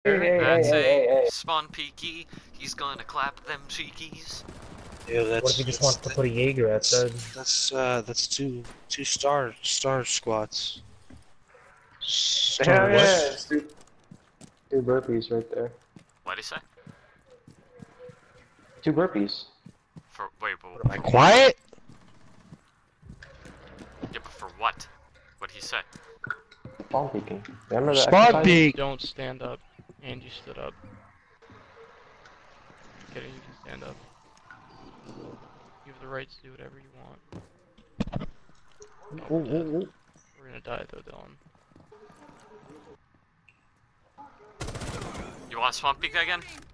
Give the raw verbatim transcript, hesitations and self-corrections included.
Hey, hey, That's hey, a hey, hey, hey. spawn peaky. He's gonna clap them cheekies. Yeah, that's. What if he just that's, wants to put a Jager outside? That's uh, that's two two star star squats. Star Hell what? yeah, it's two, two burpees right there. What'd he say? Two burpees. For wait, but Am I quiet? yeah, but for what? What'd he say? Spawn peeking. Remember the Spawn exercises? peek. Don't stand up. And you stood up. Just kidding, you can stand up. You have the right to do whatever you want. Oh, we're dead. We're gonna die though, Dylan. You want spawn peek again?